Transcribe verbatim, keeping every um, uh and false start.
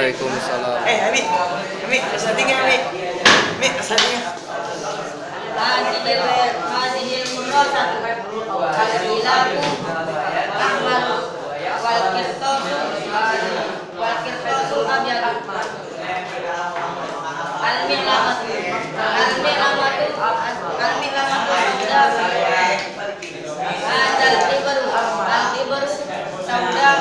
Waalaikumsalam. Eh, Ami, Ami, asalinya Ami, Ami, asalinya. Hadil hadil murad al-ilamu ahmar wal qirtasu wal qirtasu abyad al-milamatu al-milamatu al-milamatu sauda hadal ibru al-ibru sauda